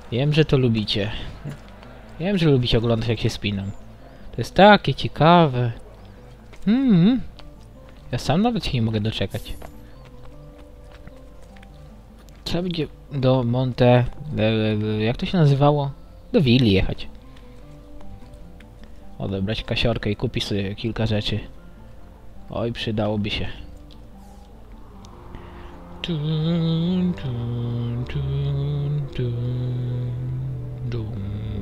Wiem, że to lubicie. Wiem, że lubicie oglądać, jak się spinam. To jest takie ciekawe. Ja sam nawet się nie mogę doczekać. Trzeba będzie do Monte... jak to się nazywało? Do willi jechać. Odebrać kasiorkę i kupić sobie kilka rzeczy. Oj, przydałoby się. Tun, tun, tun, tun, tun.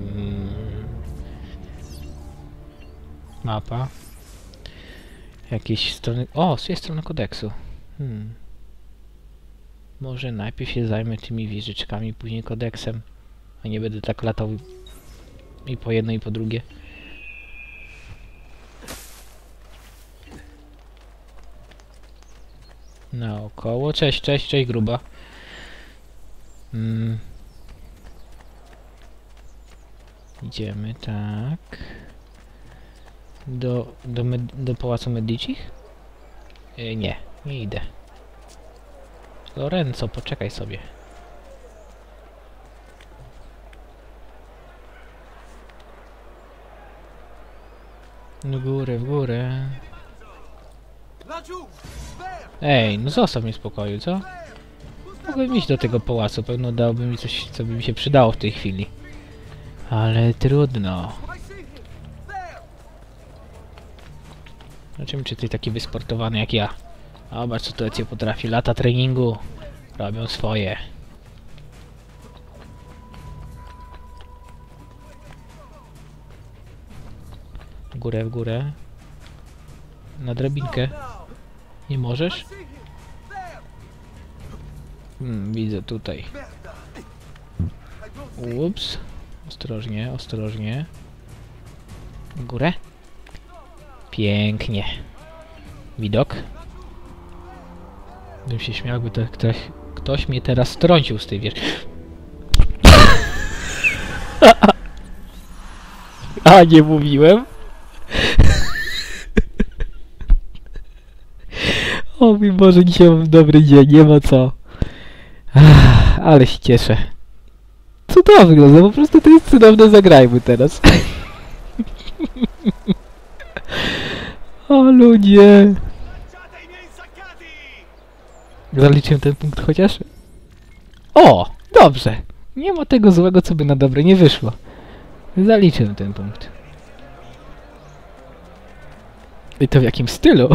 Mapa. Jakieś strony... O, jest strona kodeksu. Może najpierw się zajmę tymi wieżyczkami, później kodeksem. A nie będę tak latał i po jedno i po drugie. Naokoło. Cześć, cześć, cześć gruba. Idziemy, tak. Do Pałacu Medicich? Nie, nie idę. Lorenzo, poczekaj sobie. W górę, w górę. Ej, no zostaw mnie w spokoju, co? Mogłem iść do tego pałacu, pewno dałoby mi coś, co by mi się przydało w tej chwili. Ale trudno. Zobaczymy, czy ty taki wysportowany jak ja. A zobacz, co tu Ezio potrafi. Lata treningu robią swoje. W górę, w górę. Na drabinkę. Nie możesz? Widzę tutaj. Ups. Ostrożnie, ostrożnie. W górę. Pięknie. Widok. Bym się śmiał, jakby to ktoś mnie teraz strącił z tej wieży. A, nie mówiłem? O mój Boże, dzisiaj mam dobry dzień, nie ma co. Ale się cieszę. Cudownie wygląda, po prostu to jest cudowne, zagrajmy teraz. O ludzie. Zaliczyłem ten punkt chociaż? O! Dobrze! Nie ma tego złego, co by na dobre nie wyszło. Zaliczyłem ten punkt. I to w jakim stylu?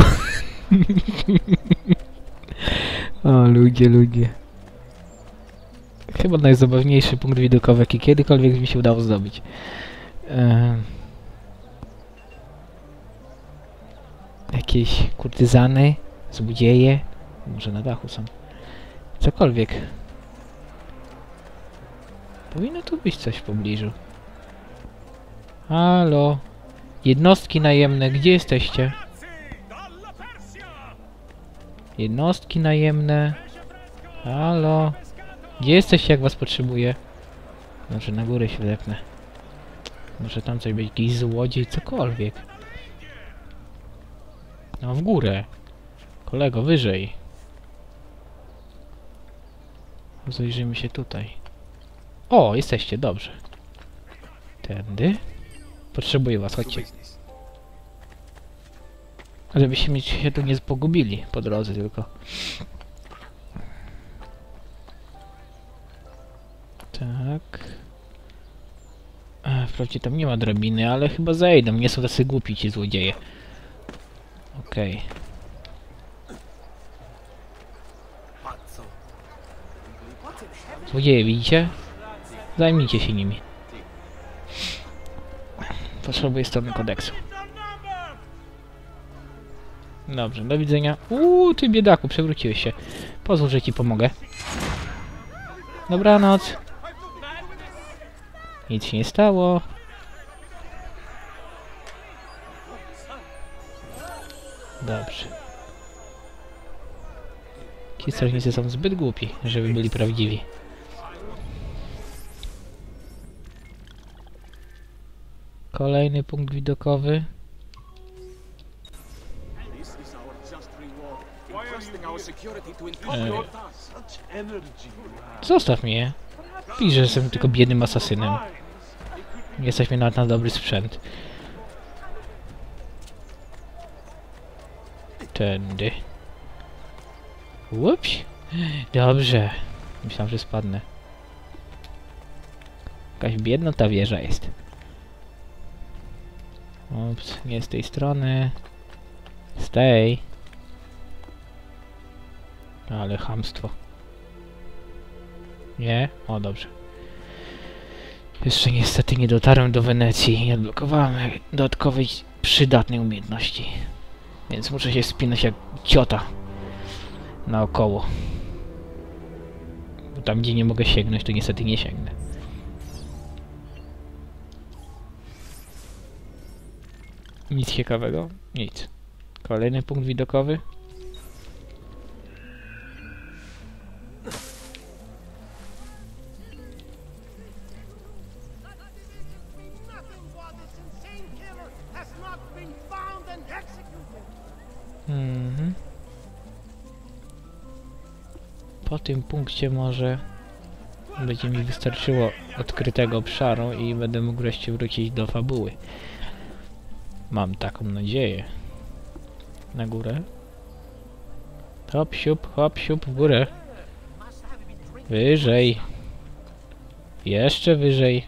O ludzie, ludzie. Chyba najzabawniejszy punkt widokowy, jaki kiedykolwiek mi się udało zdobyć. Jakieś kurtyzany, złodzieje. Może na dachu są. Cokolwiek. Powinno tu być coś w pobliżu. Halo? Jednostki najemne, gdzie jesteście? Jednostki najemne. Halo? Gdzie jesteście, jak was potrzebuję? Może na górę się wlepnę. Może tam coś być, jakiś złodziej, cokolwiek. No w górę. Kolego, wyżej. Zajrzyjmy się tutaj. O, jesteście, dobrze. Tędy. Potrzebuję was, chodźcie. Żebyście się tu nie pogubili po drodze tylko. Tak. Wprawdzie tam nie ma drabiny, ale chyba zejdą. Nie są tacy głupi ci złodzieje. Okej. Złodzieje, widzicie? Zajmijcie się nimi. Potrzebuję strony kodeksu. Dobrze, do widzenia. Ty biedaku, przewróciłeś się. Pozwól, że ci pomogę. Dobranoc. Nic się nie stało. Dobrze. Ci strażnicy są zbyt głupi, żeby byli prawdziwi. Kolejny punkt widokowy. Zostaw mnie. Pisz, że jestem tylko biednym asasynem. Nie jesteśmy nawet na dobry sprzęt. Tędy. Ups. Dobrze. Myślałem, że spadnę. Jakaś biedna ta wieża jest. Ups, nie z tej strony. Z tej. Ale chamstwo. Nie? O, dobrze. Jeszcze niestety nie dotarłem do Wenecji i nie odblokowałem dodatkowej przydatnej umiejętności. Więc muszę się wspinać jak ciota. Naokoło. Bo tam gdzie nie mogę sięgnąć, to niestety nie sięgnę. Nic ciekawego? Nic. Kolejny punkt widokowy. Po tym punkcie może będzie mi wystarczyło odkrytego obszaru i będę mógł wreszcie wrócić do fabuły. Mam taką nadzieję. Na górę. Hop, siup, w górę. Wyżej. Jeszcze wyżej.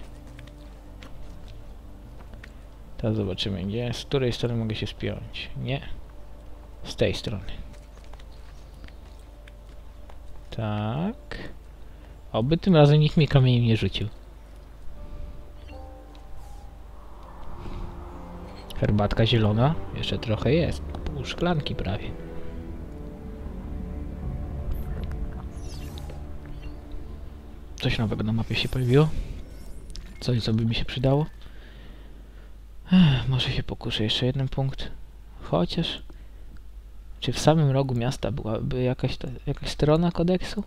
Teraz zobaczymy, gdzie, z której strony mogę się spiąć. Nie. Z tej strony. Tak. Oby tym razem nikt mi kamieniem nie rzucił. Herbatka zielona. Jeszcze trochę jest. Pół szklanki prawie. Coś nowego na mapie się pojawiło. Coś, co by mi się przydało. Może się pokuszę jeszcze jeden punkt. Chociaż... Czy w samym rogu miasta byłaby jakaś strona kodeksu?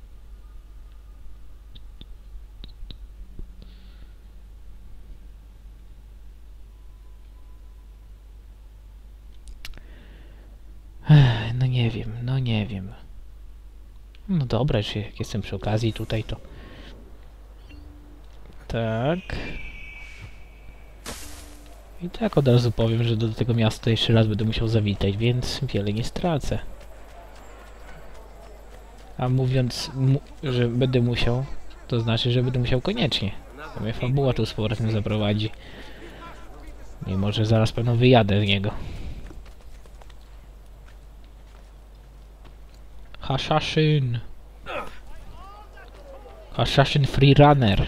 No nie wiem. No dobra, jak jestem przy okazji tutaj, to... Tak... I tak od razu powiem, że do tego miasta jeszcze raz będę musiał zawitać, więc wiele nie stracę. A mówiąc, że będę musiał, to znaczy, że będę musiał koniecznie. To mnie fabuła tu z powrotem zaprowadzi. Mimo, że zaraz pewno wyjadę z niego. Hashashin. Hashashin Freerunner.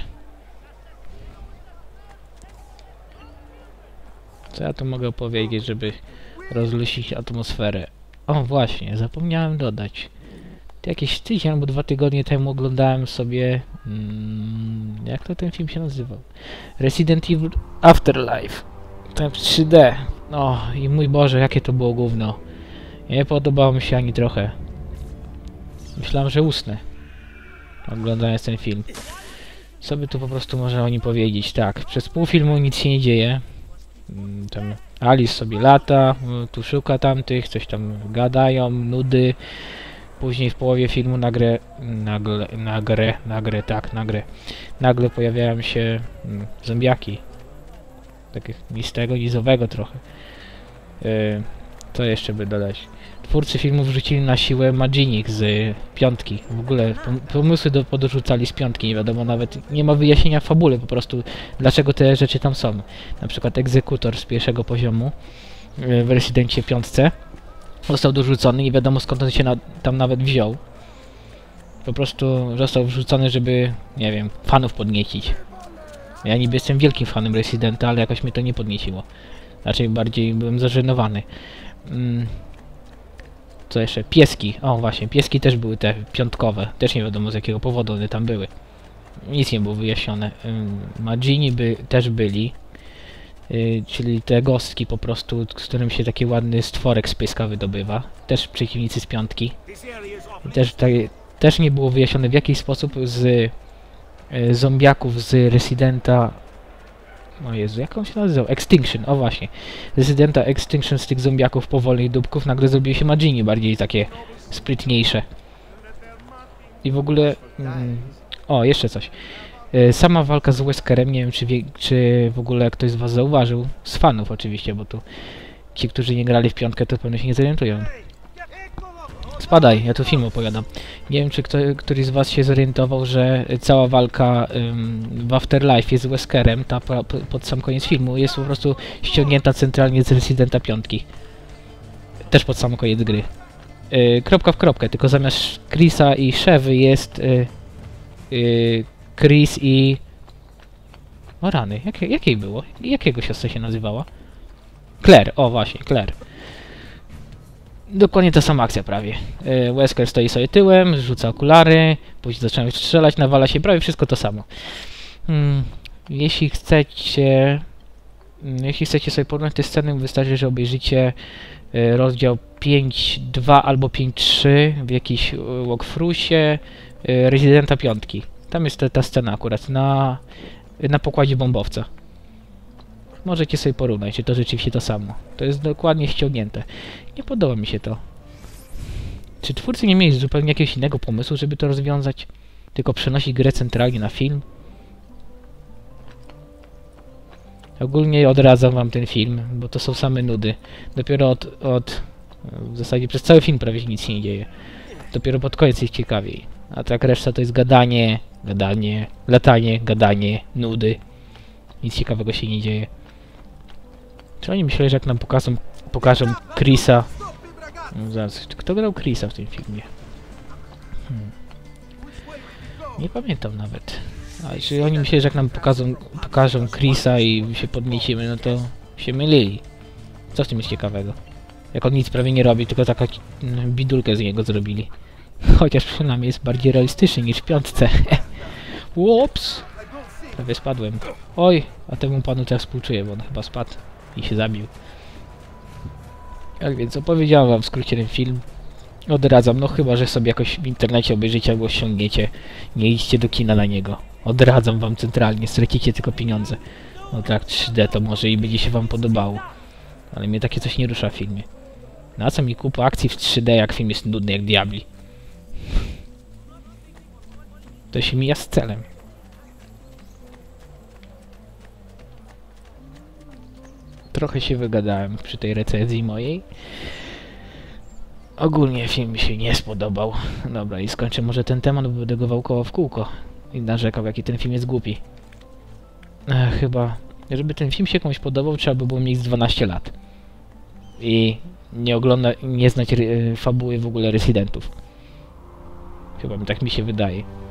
Co ja tu mogę powiedzieć, żeby rozluźnić atmosferę? O właśnie, zapomniałem dodać. Jakieś tydzień albo 2 tygodnie temu oglądałem sobie... jak to ten film się nazywał? Resident Evil Afterlife. Ten w 3D. O, i mój Boże, jakie to było gówno. Nie podobało mi się ani trochę. Myślałem, że usnę, oglądając ten film. Co by tu po prostu można o nim powiedzieć? Tak, przez pół filmu nic się nie dzieje. Tam Alice sobie lata, tu szuka tamtych, coś tam gadają, nudy. Później w połowie filmu nagle pojawiają się zombiaki. Takich mistego, nizowego trochę. Co jeszcze by dodać? Twórcy filmu wrzucili na siłę Maginik z 5. W ogóle pomysły podrzucali z 5. Nie wiadomo, nawet nie ma wyjaśnienia w fabule po prostu, dlaczego te rzeczy tam są. Na przykład egzekutor z 1. poziomu w Residencie 5 został dorzucony, nie wiadomo skąd on się tam nawet wziął. Po prostu został wrzucony, żeby, nie wiem, fanów podniecić. Ja niby jestem wielkim fanem Residenta, ale jakoś mnie to nie podnieciło. Raczej bardziej byłem zażenowany. Co jeszcze? Pieski. O właśnie, pieski też były te 5. Też nie wiadomo z jakiego powodu one tam były. Nic nie było wyjaśnione. Magini też byli. Czyli te gostki po prostu, z którym się taki ładny stworek z pieska wydobywa. Też przeciwnicy z 5. Też nie było wyjaśnione w jaki sposób z zombiaków z Residenta... O Jezu, jak on się nazywał? Extinction, o właśnie. Residenta Extinction z tych zombiaków powolnych dupków nagle zrobiły się Magini bardziej takie sprytniejsze. I w ogóle O, jeszcze coś. Sama walka z Weskerem, nie wiem czy w ogóle ktoś z was zauważył, z fanów oczywiście, bo tu ci, którzy nie grali w piątkę, to pewnie się nie zorientują. Spadaj, ja tu film opowiadam. Nie wiem, czy któryś z was się zorientował, że cała walka w Afterlife jest z Weskerem, ta pod sam koniec filmu, jest po prostu ściągnięta centralnie z Residenta 5. Też pod sam koniec gry. Kropka w kropkę, tylko zamiast Chrisa i Chevy jest Chris i... O rany, jakiej było? Jakiego siostra się nazywała? Claire, o właśnie, Claire. Dokładnie ta sama akcja prawie. Wesker stoi sobie tyłem, rzuca okulary, później zaczyna strzelać, nawala się, prawie wszystko to samo. Jeśli chcecie sobie porównać te sceny, wystarczy, że obejrzycie rozdział 5.2 albo 5.3 w jakiejś walkthroughsie Residenta 5. Tam jest ta scena akurat na pokładzie bombowca. Możecie sobie porównać, czy to rzeczywiście to samo. To jest dokładnie ściągnięte. Nie podoba mi się to. Czy twórcy nie mieli zupełnie jakiegoś innego pomysłu, żeby to rozwiązać? Tylko przenosić grę centralnie na film? Ogólnie odradzam wam ten film, bo to są same nudy. Dopiero w zasadzie przez cały film prawie nic się nie dzieje. Dopiero pod koniec jest ciekawiej. A tak reszta to jest gadanie, latanie, gadanie, nudy. Nic ciekawego się nie dzieje. Czy oni myśleli, że jak nam pokażą Chrisa... No zaraz, kto grał Chrisa w tym filmie? Nie pamiętam nawet. A czy oni myśleli, że jak nam pokażą Chrisa i się podniecimy, no to się mylili. Co w tym jest ciekawego? Jak on nic prawie nie robi, tylko taką bidulkę z niego zrobili. Chociaż przynajmniej jest bardziej realistyczny niż w piątce. Łops! Prawie spadłem. Oj, a temu panu teraz współczuję, bo on chyba spadł i się zabił. Tak więc opowiedziałem wam w skrócie ten film. Odradzam, no chyba, że sobie jakoś w internecie obejrzycie albo ściągniecie. Nie idźcie do kina na niego. Odradzam wam centralnie, stracicie tylko pieniądze. No tak, 3D to może i będzie się wam podobało. Ale mnie takie coś nie rusza w filmie. Na co mi kupa akcji w 3D, jak film jest nudny jak diabli? To się mija z celem. Trochę się wygadałem przy tej recenzji mojej. Ogólnie film mi się nie spodobał. Dobra, i skończę może ten temat, bo będę go wałkował w kółko. I narzekał, jaki ten film jest głupi. Chyba, żeby ten film się komuś podobał, trzeba by było mieć 12 lat. I nie znać fabuły w ogóle Residentów. Chyba tak mi się wydaje.